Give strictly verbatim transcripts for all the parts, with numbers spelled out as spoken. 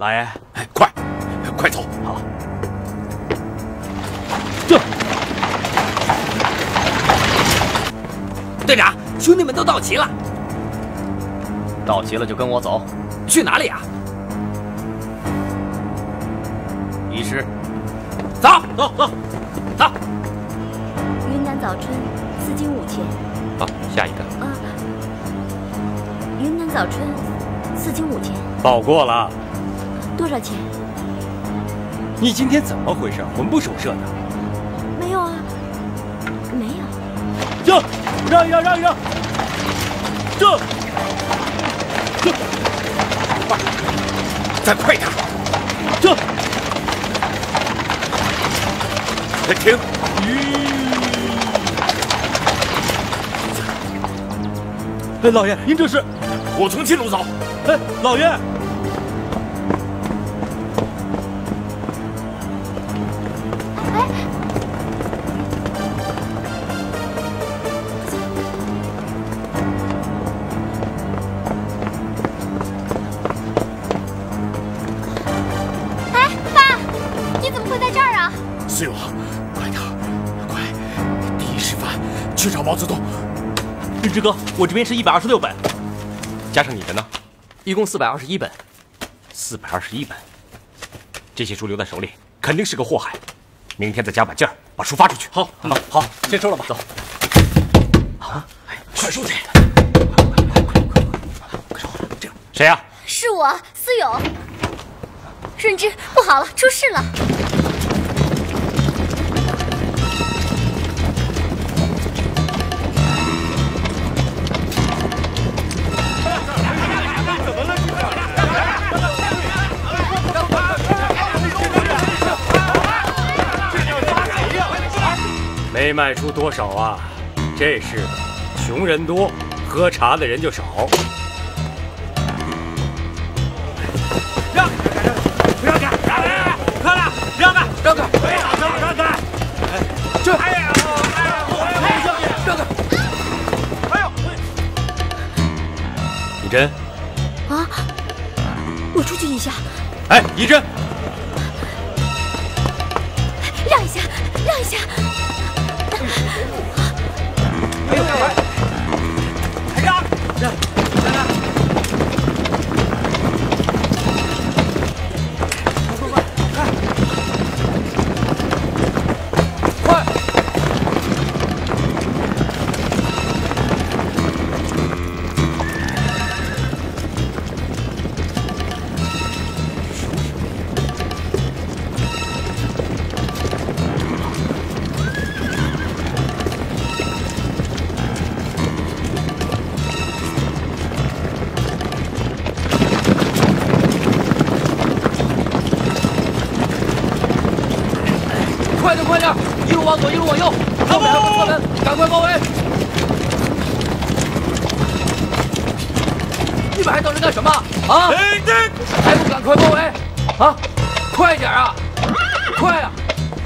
老爷， 哎，快，快走！ 好。这， 队长，兄弟们都到齐了。 到齐了就跟我走。 去哪里啊？ 医师， 走走走走。 云南早春，四斤五钱。 好，下一个。 啊，云南早春，四斤五钱。 报过了。 多少钱？ 你今天怎么回事？魂不守舍的。 没有啊，没有。 这，让一让，让一让。这，这， 快，再快点！ 这， 停！ 哎，老爷，您这是？ 我从近路走。 哎，老爷。 思友，快点，快！第一时番去找毛泽东。 日之哥，我这边是一百二十六本，加上你的呢， 一共四百二十一本。 四百二十一本，这些书留在手里，肯定是个祸害。明天再加把劲儿，把书发出去。 好，好，好，先收了吧。走。 啊！ 哎，快收起！ 快快快快快快收！这样，谁呀？ 是我，思友。润之，不好了，出事了！ 没卖出多少啊？这世道，穷人多，喝茶的人就少。 让让开，让开，快了，让开，让开，哎呀，让让开，这，哎呀，哎呀，让开，哎呦， 以真， 啊，我出去一下。 哎，以真， 让一下，让一下。 哎呦，还让让让让。快点，快点！一路往左，一路往右，后面还有侧门，赶快包围！你们还等着干什么？啊！还不赶快包围！啊！快点啊！快啊！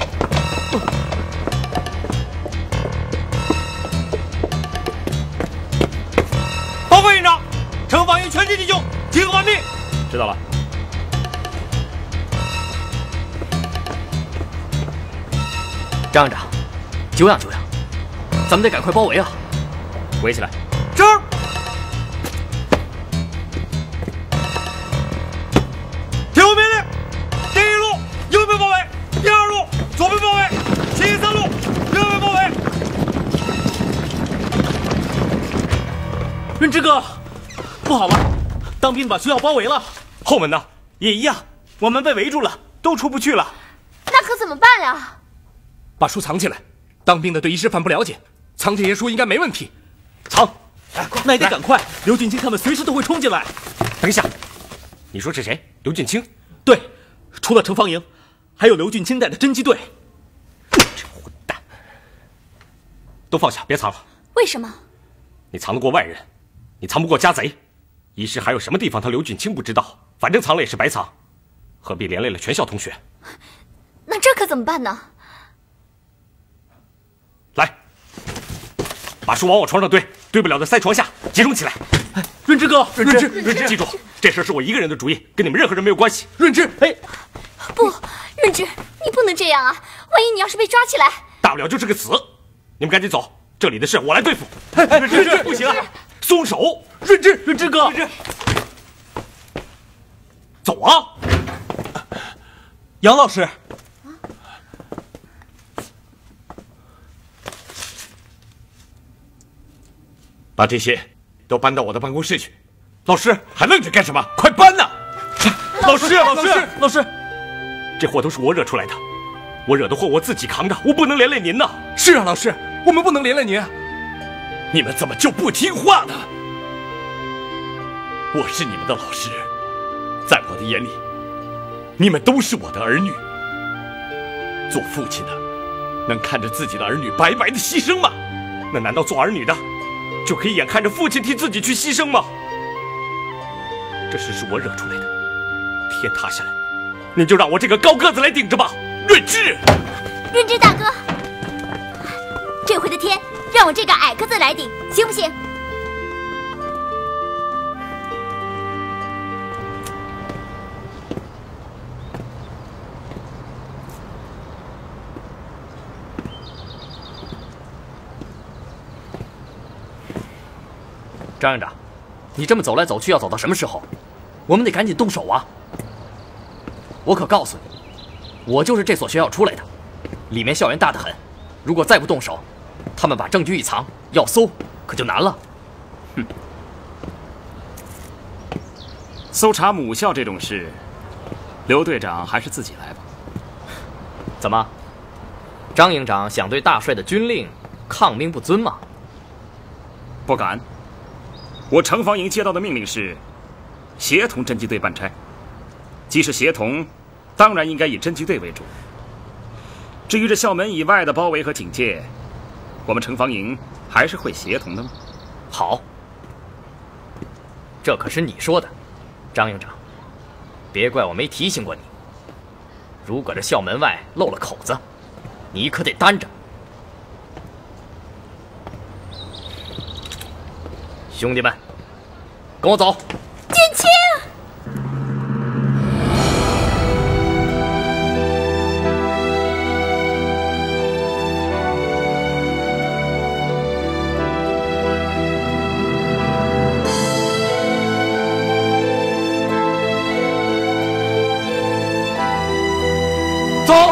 报告营长，城防营全体弟兄集合完毕。知道了。 张营长，久仰久仰，咱们得赶快包围啊！ 围起来！ 这儿。听我命令，第一路右边包围，第二路左边包围，第三路右边包围。 润之哥，不好了，当兵把学校包围了，后门呢也一样，我们被围住了，都出不去了。 那可怎么办呀？ 把书藏起来，当兵的对一师范不了解，藏这些书应该没问题。藏，哎，那也得赶快，刘俊清他们随时都会冲进来。等一下，你说是谁？刘俊清？对，除了城防营，还有刘俊清带的侦缉队。这混蛋，都放下，别藏了。 为什么？ 你藏得过外人，你藏不过家贼。一师还有什么地方他刘俊清不知道？反正藏了也是白藏，何必连累了全校同学？ 那这可怎么办呢？ 来， 把书往我床上堆，堆不了的塞床下，集中起来。 哎，润之哥， 润之，润之，记住，这事是我一个人的主意，跟你们任何人没有关系。 润之，哎， 不，润之，你不能这样啊！万一你要是被抓起来， 大不了就是个死。你们赶紧走，这里的事我来对付。 哎哎，润之， 不行啊，松手！ 润之，润之哥， 润之，走啊！ 杨老师。 把这些都搬到我的办公室去。老师，还愣着干什么？快搬呐！老师，老师， 老师， 这祸都是我惹出来的，我惹的祸我自己扛着，我不能连累您呐。 是啊，老师，我们不能连累您。 你们怎么就不听话呢？我是你们的老师，在我的眼里，你们都是我的儿女。做父亲的，能看着自己的儿女白白的牺牲吗？那难道做儿女的？ 就可以眼看着父亲替自己去牺牲吗？这事是我惹出来的，天塌下来，你就让我这个高个子来顶着吧。润之， 润之大哥，这回的天让我这个矮个子来顶，行不行？ 张院长，你这么走来走去，要走到什么时候？我们得赶紧动手啊！我可告诉你，我就是这所学校出来的，里面校园大得很。如果再不动手，他们把证据一藏，要搜可就难了。哼！ 搜查母校这种事，刘队长还是自己来吧。 怎么，张营长想对大帅的军令抗命不遵吗？ 不敢。 我城防营接到的命令是，协同侦缉队办差。既是协同，当然应该以侦缉队为主。至于这校门以外的包围和警戒，我们城防营还是会协同的吗？ 好，这可是你说的，张营长，别怪我没提醒过你。如果这校门外漏了口子，你可得担着。 兄弟们，跟我走。 剑青， 走。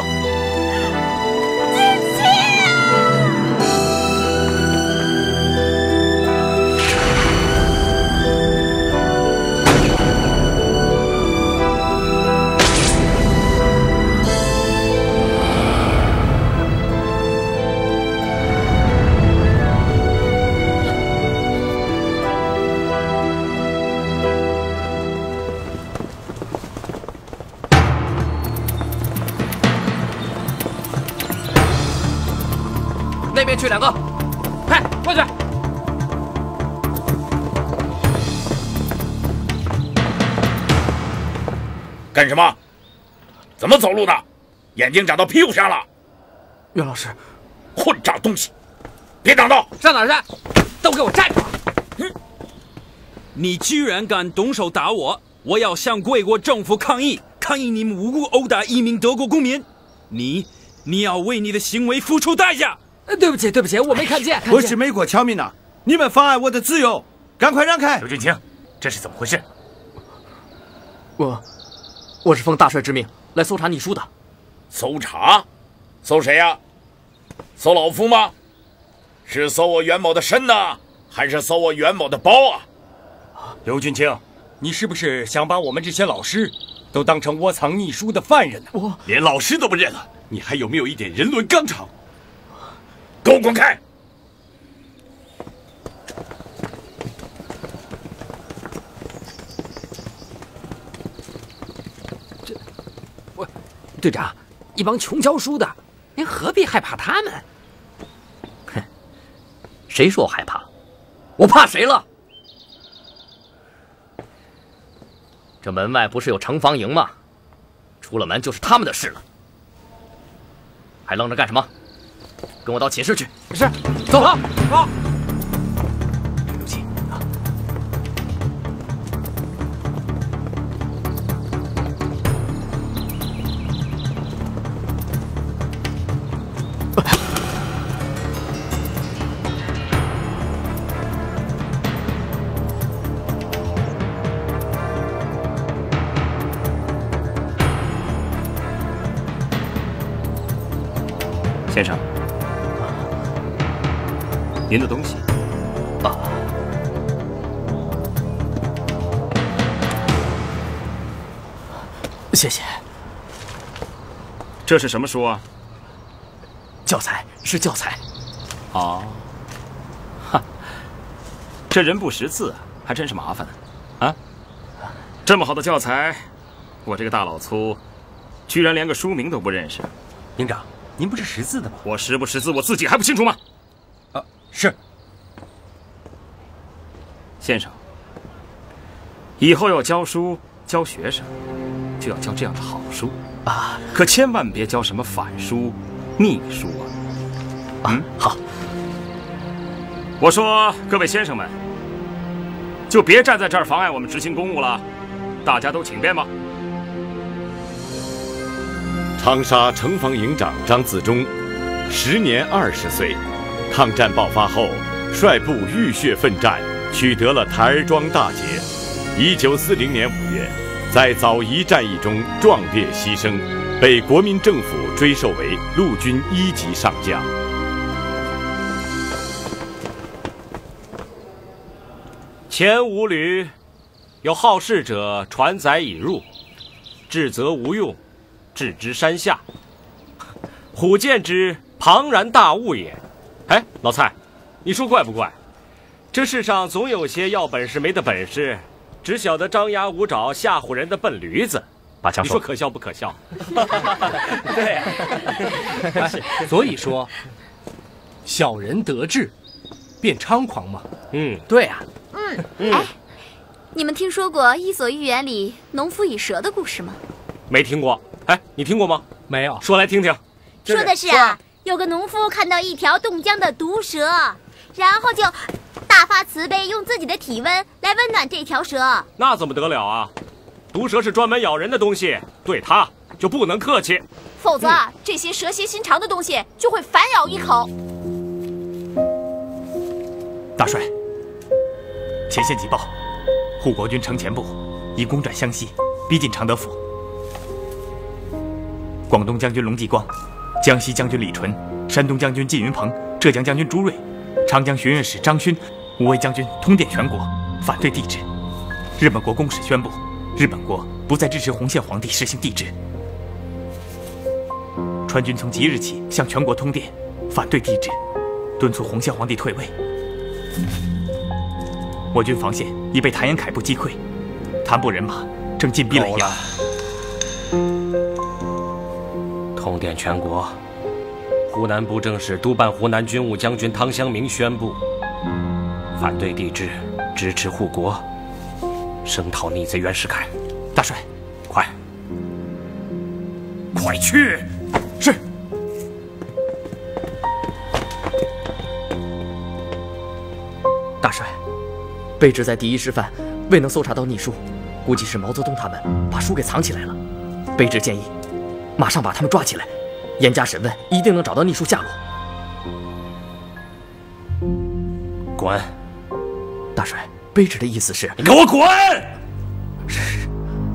那边去两个，快过去！ 干什么？怎么走路的？眼睛长到屁股上了？ 岳老师， 混账东西！别挡道！ 上哪儿去？都给我站住！嗯，你居然敢动手打我！我要向贵国政府抗议，抗议你们无故殴打一名德国公民！你，你要为你的行为付出代价！ 对不起，对不起，我没看见。 我是美国侨民呐，你们妨碍我的自由，赶快让开！ 刘俊清，这是怎么回事？ 我，我是奉大帅之命来搜查秘书的。 搜查？搜谁呀？搜老夫吗？是搜我袁某的身呢，还是搜我袁某的包啊？ 刘俊清，你是不是想把我们这些老师都当成窝藏秘书的犯人呢？ 我连老师都不认了，你还有没有一点人伦纲常？ 给我滚开！ 这，我队长，一帮穷教书的，您何必害怕他们？ 哼，谁说我害怕？我怕谁了？这门外不是有城防营吗？出了门就是他们的事了，还愣着干什么？跟我到寝室去。 是，走了，走。 先生，您的东西。 啊。谢谢。 这是什么书啊？ 教材，是教材。 哦，哈，这人不识字还真是麻烦啊！这么好的教材，我这个大老粗，居然连个书名都不认识。 营长，您不是识字的吗？ 我识不识字，我自己还不清楚吗？ 啊，是。 先生，以后要教书教学生，就要教这样的好书啊， 可千万别教什么反书、逆书啊！ 嗯，好。 我说，各位先生们，就别站在这儿妨碍我们执行公务了。大家都请便吧。 长沙城防营长张自忠，时年二十岁。抗战爆发后，率部浴血奋战，取得了台儿庄大捷。一九四零年五月，在枣宜战役中壮烈牺牲，被国民政府追授为陆军一级上将。 前五旅有好事者传载已入，至则无用，置之山下。虎见之，庞然大物也。哎，老蔡，你说怪不怪？这世上总有些要本事没的本事，只晓得张牙舞爪吓唬人的笨驴子。 把枪收。 你说可笑不可笑？ 对、啊，所以说，小人得志，便猖狂嘛。 嗯， 对啊。 嗯，嗯哎，你们听说过《伊索寓言》里农夫与蛇的故事吗？ 没听过。哎，你听过吗？ 没有。 说来听听。 说的是啊，有个农夫看到一条冻僵的毒蛇，然后就大发慈悲，用自己的体温来温暖这条蛇。 那怎么得了啊？毒蛇是专门咬人的东西，对它就不能客气， 否则、嗯、这些蛇蝎心肠的东西就会反咬一口。 大帅，前线急报，护国军城前部已攻占湘西，逼近常德府。广东将军龙继光、江西将军李纯、山东将军靳云鹏、浙江将军朱瑞、长江学院使张勋五位将军通电全国，反对帝制。日本国公使宣布，日本国不再支持洪宪皇帝实行帝制。川军从即日起向全国通电，反对帝制，敦促洪宪皇帝退位。我军防线已被谭延闿部击溃，谭部人马正进逼耒阳。 通电全国，湖南布政使督办湖南军务将军汤湘明宣布，反对帝制，支持护国，声讨逆贼袁世凯。 大帅， 快， 快去！ 是。大帅，卑职在第一师范未能搜查到逆书，估计是毛泽东他们把书给藏起来了。卑职建议，马上把他们抓起来，严加审问，一定能找到逆书下落。 滚！ 大帅，卑职的意思是， 你给我滚！ 是。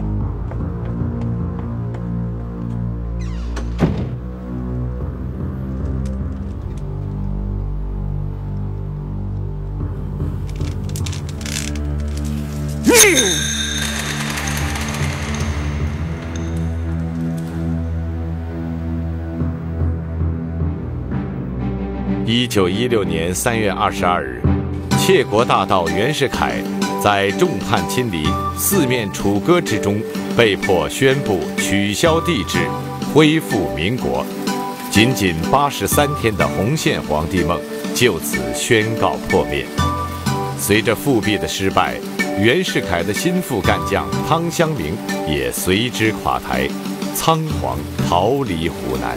一九一六年三月二十二日，窃国大盗袁世凯在众叛亲离、四面楚歌之中，被迫宣布取消帝制，恢复民国。仅仅八十三天的洪宪皇帝梦就此宣告破灭。随着复辟的失败，袁世凯的心腹干将汤湘明也随之垮台，仓皇逃离湖南。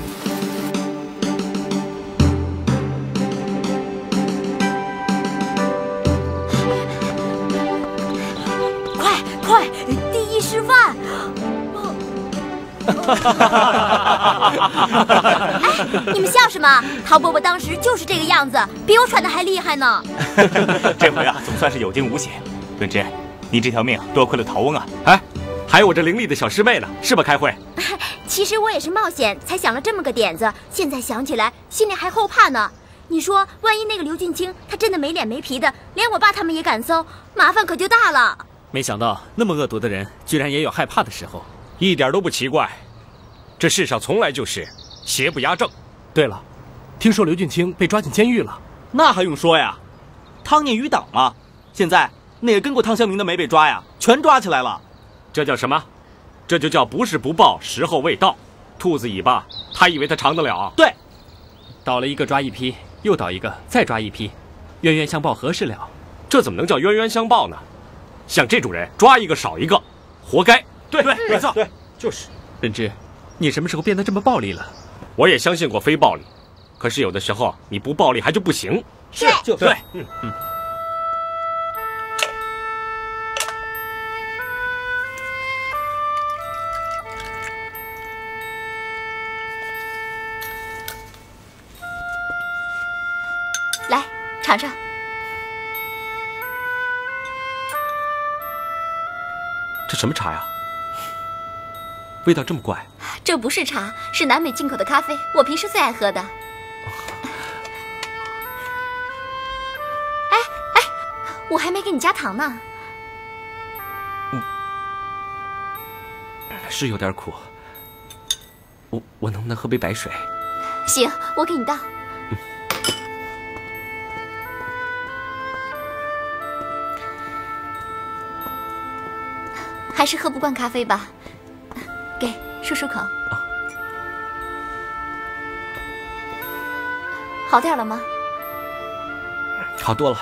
快快，第一师范！哎，你们笑什么？陶伯伯当时就是这个样子，比我喘的还厉害呢。 这回啊，总算是有惊无险。润之，你这条命多亏了陶翁啊！ 哎， 还有我这伶俐的小师妹呢，是吧？开会。 其实我也是冒险才想了这么个点子，现在想起来心里还后怕呢。你说，万一那个刘俊卿他真的没脸没皮的，连我爸他们也敢搜，麻烦可就大了。 没想到那么恶毒的人，居然也有害怕的时候。 一点都不奇怪，这世上从来就是邪不压正。 对了，听说刘俊卿被抓进监狱了。 那还用说呀，汤念余党嘛。现在那个跟过汤湘明的没被抓呀，全抓起来了。 这叫什么？这就叫不是不报，时候未到。兔子尾巴，他以为他长得了？ 对， 倒了一个抓一批，又倒一个再抓一批，冤冤相报何时了？ 这怎么能叫冤冤相报呢？像这种人，抓一个少一个，活该。 对对，没错，对，就是。 任之，你什么时候变得这么暴力了？ 我也相信过非暴力，可是有的时候你不暴力还就不行。 是，就对，嗯嗯。 来，尝尝。 这什么茶呀？味道这么怪。 这不是茶，是南美进口的咖啡，我平时最爱喝的。哎哎，我还没给你加糖呢。 嗯，是有点苦。我我能不能喝杯白水？ 行，我给你倒。 嗯。 还是喝不惯咖啡吧，给漱漱口。 啊、 好点了吗？ 好多了。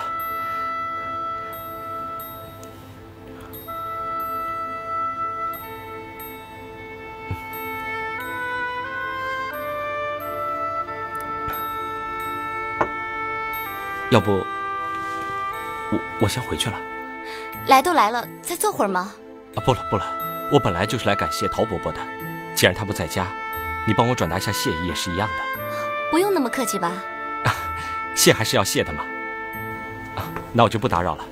要不，我我先回去了。 来都来了，再坐会儿吗？ 啊，不了不了，我本来就是来感谢陶伯伯的。既然他不在家，你帮我转达一下谢意也是一样的。 不用那么客气吧？ 啊，谢还是要谢的嘛。啊，那我就不打扰了。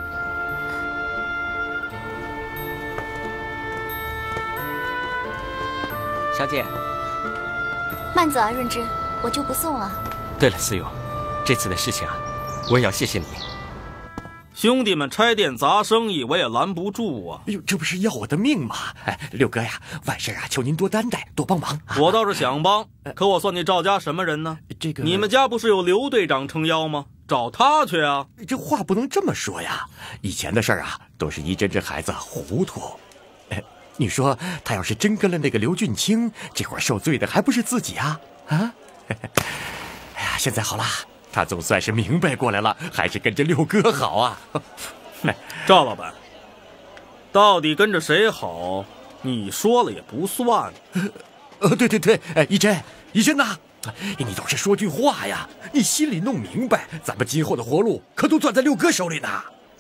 小姐， 慢走啊，润之，我就不送了。 对了，思友，这次的事情啊，我也要谢谢你。 兄弟们拆店砸生意，我也拦不住啊！ 哎呦，这不是要我的命吗？哎，六哥呀，万事啊，求您多担待，多帮忙。啊、 我倒是想帮，可我算你赵家什么人呢？ 这个， 你们家不是有刘队长撑腰吗？找他去啊！ 这话不能这么说呀。以前的事儿啊，都是一真这孩子糊涂。哎，你说他要是真跟了那个刘俊卿，这会儿受罪的还不是自己啊？啊！哎呀，现在好了。他总算是明白过来了，还是跟着六哥好啊！ 赵老板，到底跟着谁好？你说了也不算。 呃，对对对，哎，一真，一真呐，你倒是说句话呀！你心里弄明白，咱们今后的活路可都攥在六哥手里呢。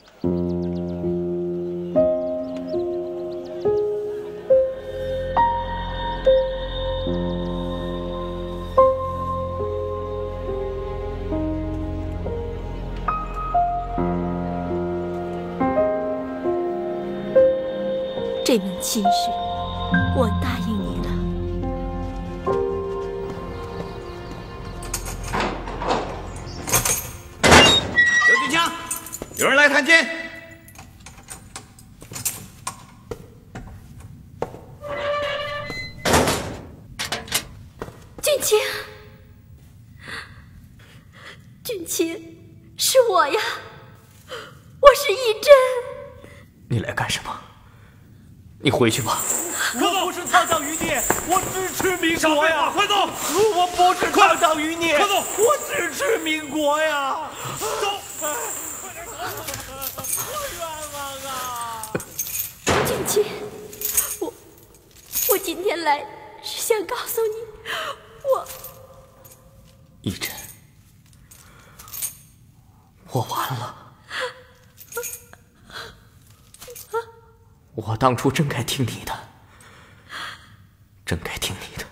这门亲事，我答应你了。 刘俊卿，有人来探监。 俊卿，俊卿，是我呀，我是义珍。 你来干什么？你回去吧。 我不是苍降于孽，我支持民国呀！ 快走！ 我不是苍降于孽， 快走！ 我支持民国呀！ 走！ 我冤枉啊！ 俊卿，我我今天来是想告诉你，我一真，我完了。我当初真该听你的，真该听你的。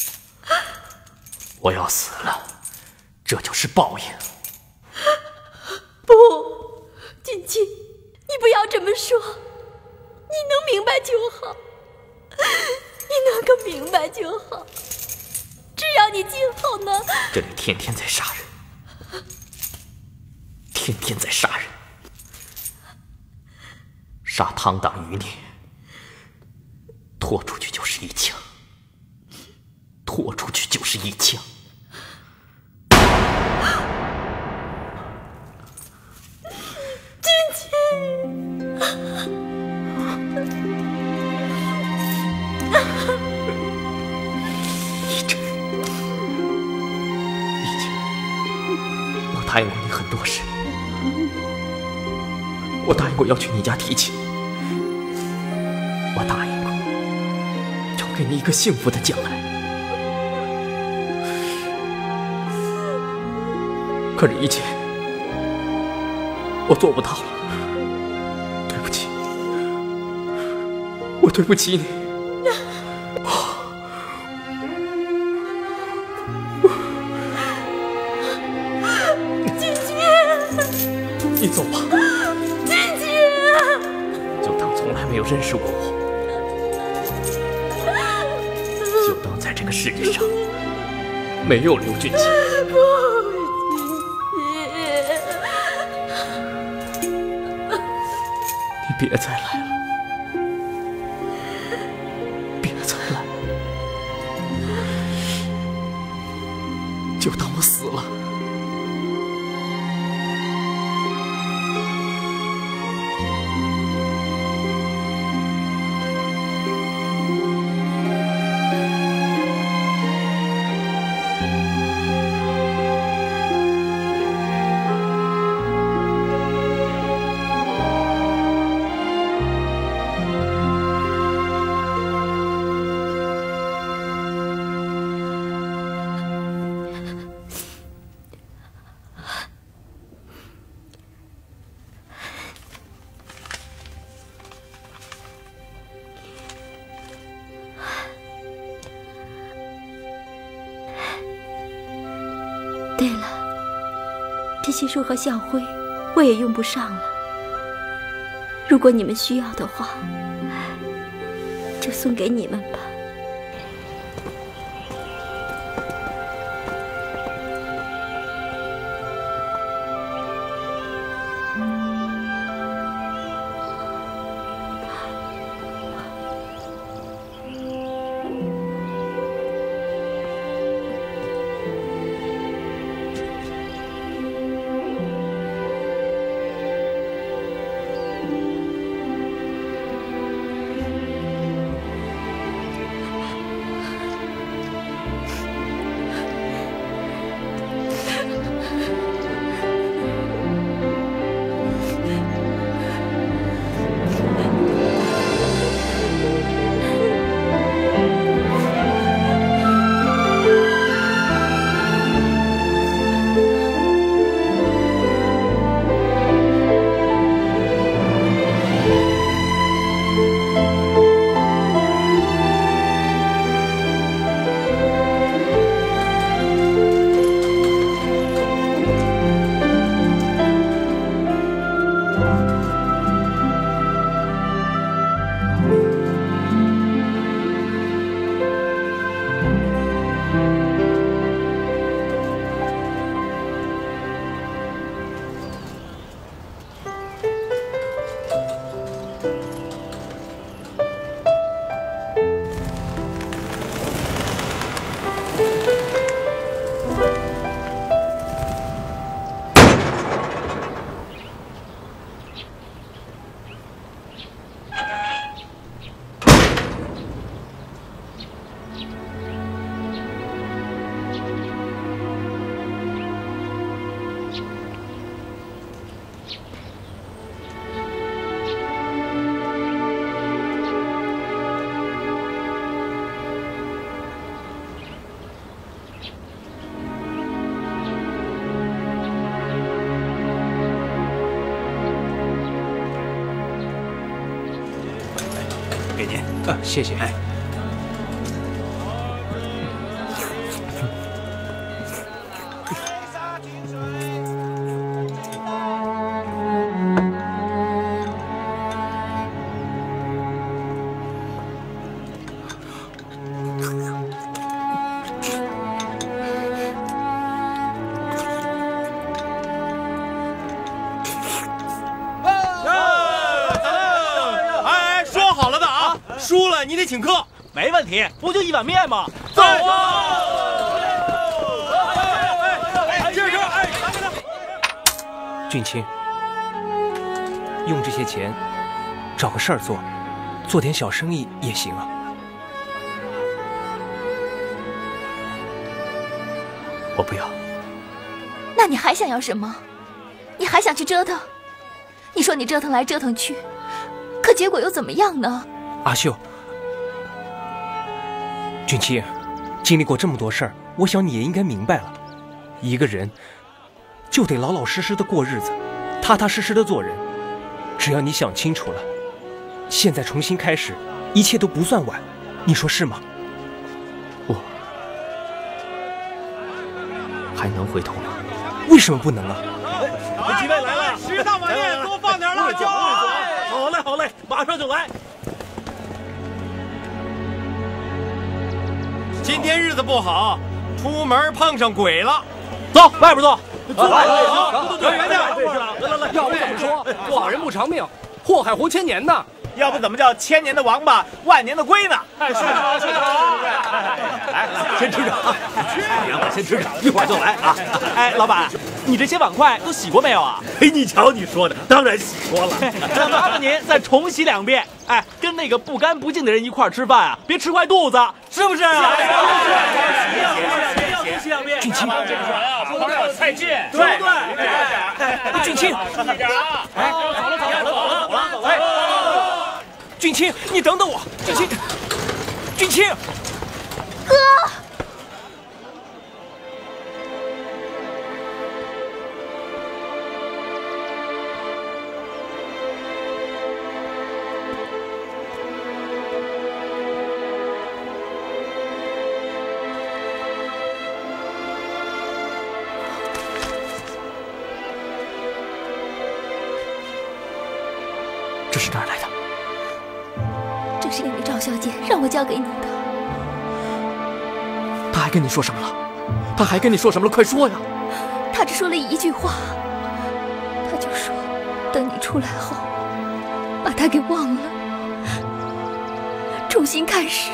我要死了，这就是报应。 不，俊卿，你不要这么说，你你能明白就好，你能够明白就好。只要你今后能…… 这里天天在杀人，天天在杀人，杀汤党余孽，拖出去就是一枪，拖出去就是一枪。 君君， 一真，一真，我答应过你很多事，我答应过要去你家提亲，我答应过要给你一个幸福的将来。可是，一切我做不到了，对不起，我对不起你。 君君， 你走吧， 君君， 就当从来没有认识过我，就当在这个世界上没有刘俊卿。别再来了，别再来了，就当我死了。 对了，这些书和校徽我也用不上了。如果你们需要的话，就送给你们吧。 给您。 啊，谢谢。 哎， 输了你得请客。 没问题，不就一碗面吗？ 走啊！ 俊卿，用这些钱找个事儿做，做点小生意也行啊。我不要。 那你还想要什么？你还想去折腾？你说你折腾来折腾去，可结果又怎么样呢？ 阿秀，俊卿，经历过这么多事儿，我想你也应该明白了，一个人就得老老实实的过日子，踏踏实实的做人。只要你想清楚了，现在重新开始，一切都不算晚。你说是吗？我还能回头吗？为什么不能啊？ 几位来了，十大碗面，多放点辣椒。好嘞，好嘞，马上就来。 今天日子不好，出门碰上鬼了。 走，外边坐。 坐来， 好， 走远点。来来来， 要不怎么说做好人不长命，祸害活千年呢？ 要不怎么叫千年的王八，万年的龟呢？ 哎，是啊，是啊。 来，先吃着啊，两碗先吃着，一会儿就来啊。哎，老板，你这些碗筷都洗过没有啊？ 嘿，你瞧你说的，当然洗过了。 那麻烦您再重洗两遍。哎，跟那个不干不净的人一块吃饭啊，别吃坏肚子，是不是？ 洗两遍。 俊卿， 这个碗啊，旁边有菜劲， 对对。 俊卿， 哎，走了走了走了走了走了。 俊卿，你等等我，俊卿，俊卿， 哥。 这是哪儿来的？ 这是那位赵小姐让我交给你的。 他还跟你说什么了？他还跟你说什么了？快说呀！ 他只说了一句话，他就说，等你出来后，把他给忘了，重新开始。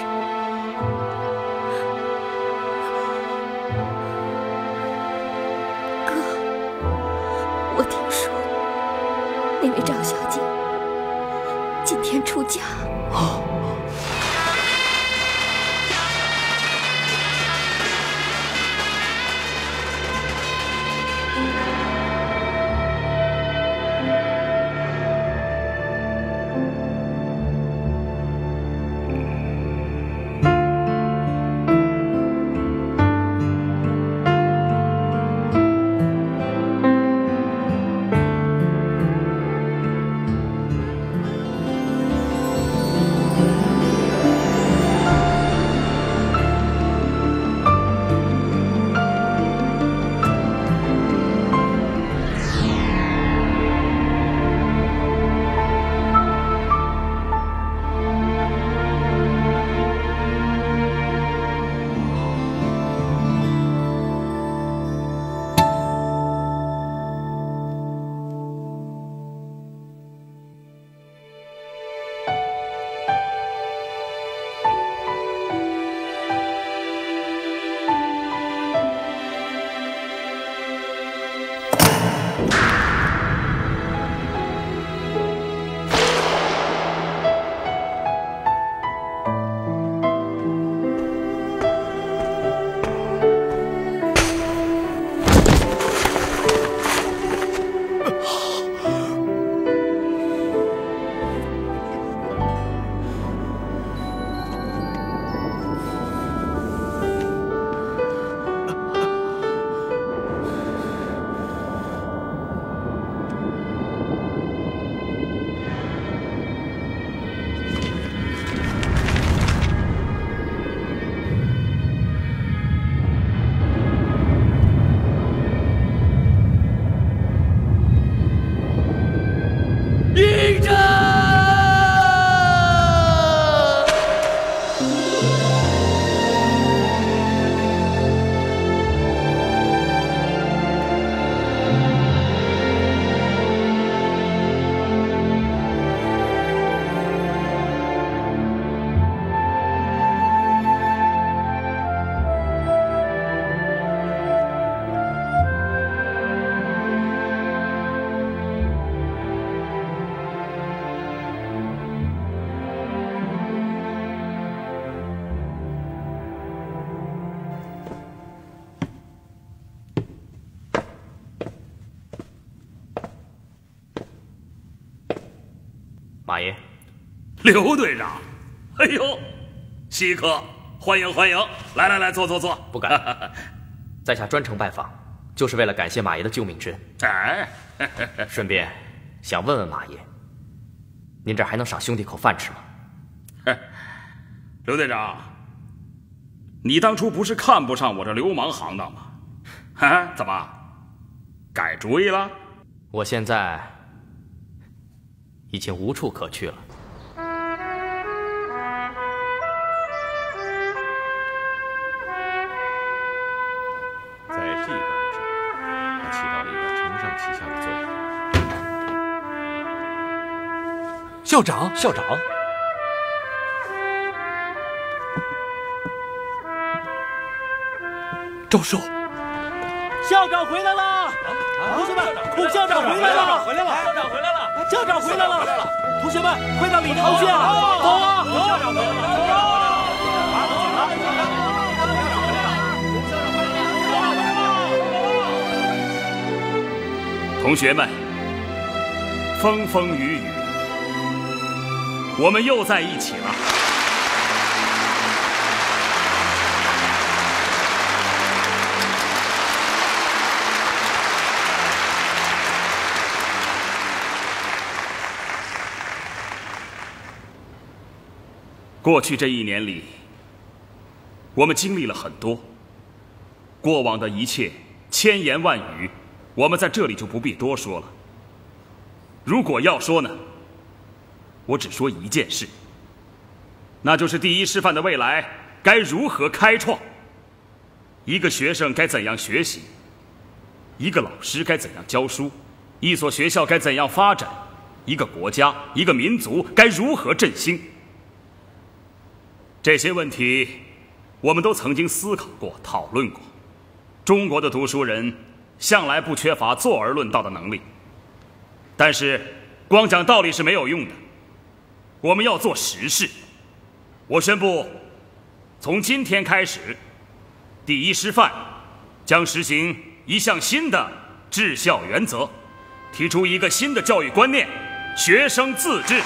哥，我听说那位赵小姐今天出嫁。 啊！ 马爷， 刘队长，哎呦，稀客，欢迎欢迎！来来来，坐坐坐。 不敢，在下专程拜访，就是为了感谢马爷的救命之恩。 哎， 顺便想问问马爷，您这还能赏兄弟口饭吃吗？ 刘队长，你当初不是看不上我这流氓行当吗？啊，怎么改主意了？ 我现在已经无处可去了。 在这一段的时候，他起到了一个承上启下的作用。 校长， 校长， 赵寿， 校长回来了！同学们，孔校长回来了！ 回来了！校长回来了！ 校长回来了！同学们，快到礼堂去啊！走啊！ 校长回来了！ 同学们，风风雨雨，我们又在一起了。过去这一年里，我们经历了很多，过往的一切千言万语，我们在这里就不必多说了。如果要说呢，我只说一件事，那就是第一师范的未来该如何开创，一个学生该怎样学习，一个老师该怎样教书，一所学校该怎样发展，一个国家一个民族该如何振兴。这些问题我们都曾经思考过讨论过。中国的读书人向来不缺乏坐而论道的能力，但是光讲道理是没有用的，我们要做实事。我宣布，从今天开始，第一师范将实行一项新的治校原则，提出一个新的教育观念——学生自治。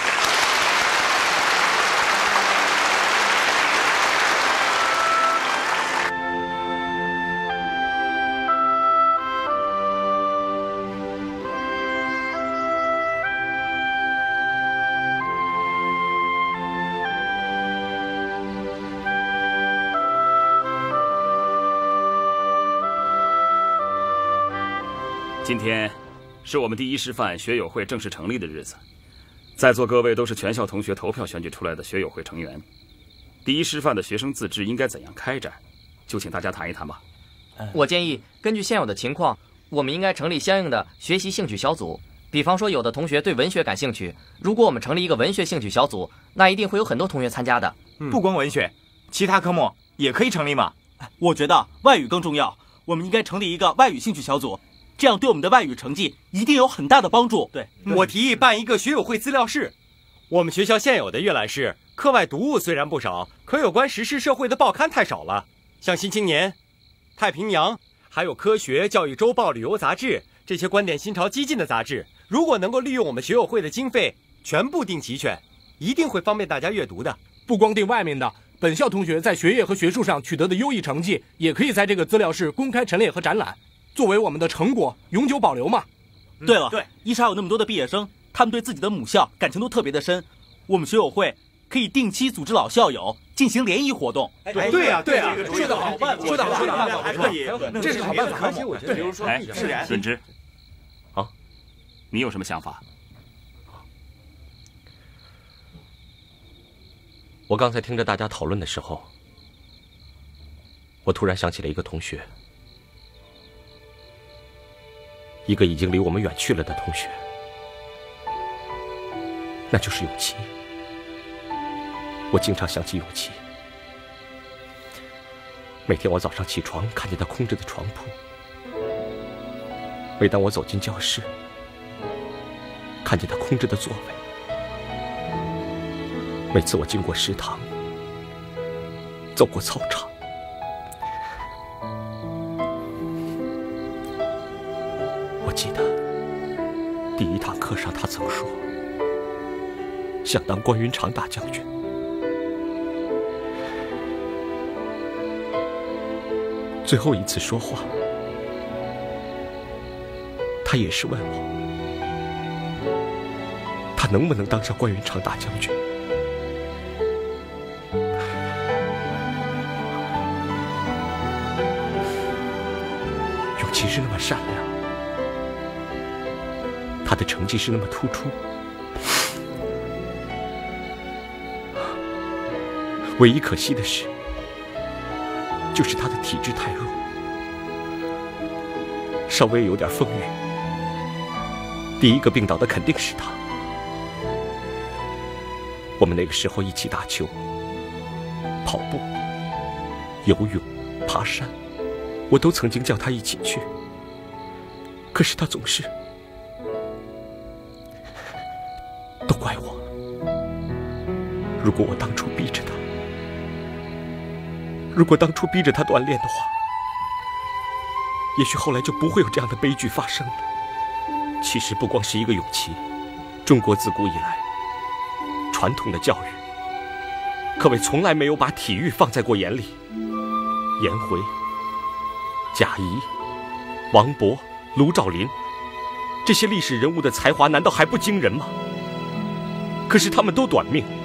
今天是我们第一师范学友会正式成立的日子，在座各位都是全校同学投票选举出来的学友会成员。第一师范的学生自治应该怎样开展，就请大家谈一谈吧。 我建议根据现有的情况，我们应该成立相应的学习兴趣小组。比方说，有的同学对文学感兴趣，如果我们成立一个文学兴趣小组，那一定会有很多同学参加的。 嗯、不光文学，其他科目也可以成立嘛。我觉得外语更重要，我们应该成立一个外语兴趣小组。这样对我们的外语成绩一定有很大的帮助。 对， 我提议办一个学友会资料室。我们学校现有的阅览室，课外读物虽然不少，可有关时事社会的报刊太少了。像《新青年》《太平洋》，还有《科学》《教育周报》《旅游杂志》这些观点新潮激进的杂志，如果能够利用我们学友会的经费，全部订齐全，一定会方便大家阅读的。 不光订外面的，本校同学在学业和学术上取得的优异成绩，也可以在这个资料室公开陈列和展览。作为我们的成果，永久保留嘛。 对了，对，一沙有那么多的毕业生，他们对自己的母校感情都特别的深。我们学友会可以定期组织老校友进行联谊活动。 对对呀，对呀，说得好，说得好，说得好， 还可以， 这是好办法。 比如说，哎，润之， 啊， 你有什么想法？ 我刚才听着大家讨论的时候，我突然想起了一个同学。一个已经离我们远去了的同学，那就是永琪。我经常想起永琪，每天我早上起床看见他空着的床铺，每当我走进教室，看见他空着的座位，每次我经过食堂，走过操场，记得第一堂课上，他曾说：“ 想当关云长大将军。最后一次说话，他也是问我，他能不能当上关云长大将军。永琪是那么善良，他的成绩是那么突出，唯一可惜的是，就是他的体质太弱，稍微有点风韵，第一个病倒的肯定是他。我们那个时候一起打球、跑步、游泳、爬山，我都曾经叫他一起去，可是他总是都怪我。如果我当初逼着他，如果当初逼着他锻炼的话，也许后来就不会有这样的悲剧发生了。其实不光是一个永琪，中国自古以来传统的教育可谓从来没有把体育放在过眼里。颜回、贾谊、王勃、卢照邻，这些历史人物的才华难道还不惊人吗？可是他们都短命，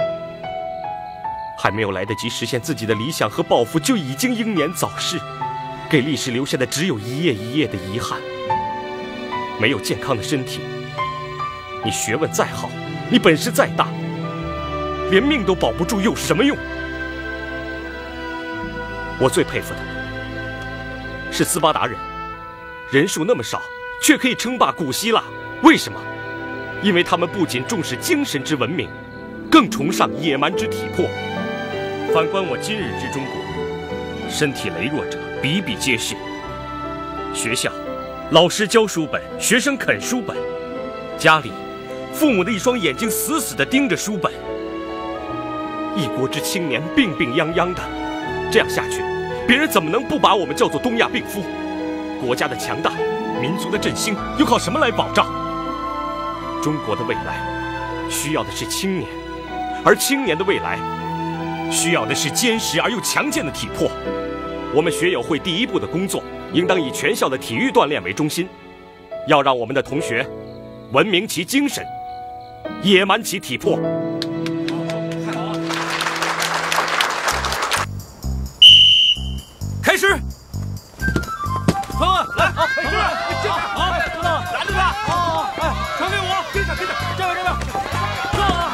还没有来得及实现自己的理想和抱负，就已经英年早逝，给历史留下的只有一页一页的遗憾。没有健康的身体，你学问再好，你本事再大，连命都保不住，有什么用？我最佩服的是斯巴达人，人数那么少，却可以称霸古希腊。为什么？因为他们不仅重视精神之文明，更崇尚野蛮之体魄。反观我今日之中国，身体羸弱者比比皆是。学校老师教书本，学生啃书本；家里父母的一双眼睛死死地盯着书本。一国之青年病病殃殃的，这样下去，别人怎么能不把我们叫做东亚病夫？国家的强大，民族的振兴，又靠什么来保障？中国的未来需要的是青年，而青年的未来需要的是坚实而又强健的体魄。我们学友会第一步的工作，应当以全校的体育锻炼为中心，要让我们的同学文明其精神，野蛮其体魄。 开始！ 朋友们，来，好，开始，这边，好，知道了，来这边，好好好，哎，传给我，跟上，跟上，这边，这边，上啊！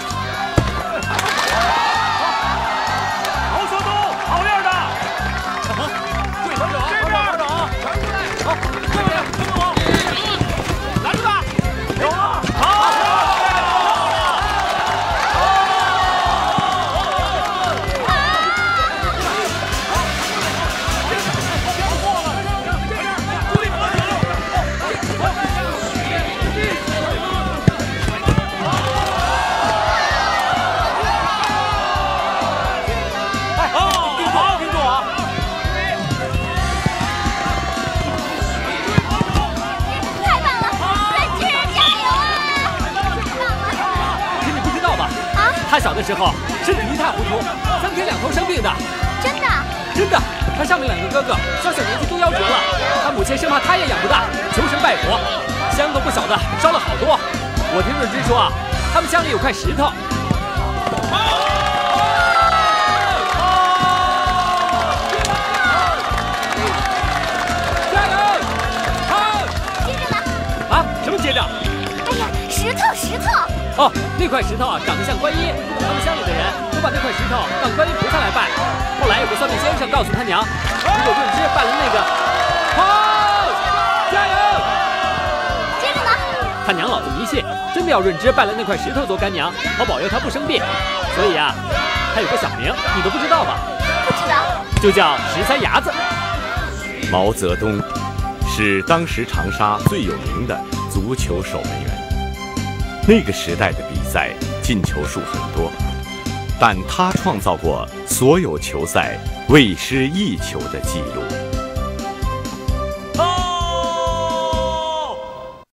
好，小东，好样的！好，对手，这边，手，传过来，好，这边，跟着我，拦住他，有了，好。 他小的时候身体一塌糊涂，三天两头生病的。 真的？ 真的。他上面两个哥哥小小年纪都夭折了，他母亲生怕他也养不大，求神拜佛，香都不晓得烧了好多。我听润之说啊，他们乡里有块石头。加油！好！ 接着呢？ 啊？什么接着？ 哎呀，石头，石头！ 哦，那块石头啊，长得像观音，他们乡里的人都把那块石头当观音菩萨来拜。后来有个算命先生告诉他娘，如果润之拜了那个，好，加油！ 接着呢？ 他娘老子迷信，真的要润之拜了那块石头做干娘，好保佑他不生病。所以啊，他有个小名，你都不知道吧？ 不知道， 就叫十三伢子。 毛泽东是当时长沙最有名的足球守门员。那个时代的比赛进球数很多，但他创造过所有球赛未失一球的记录。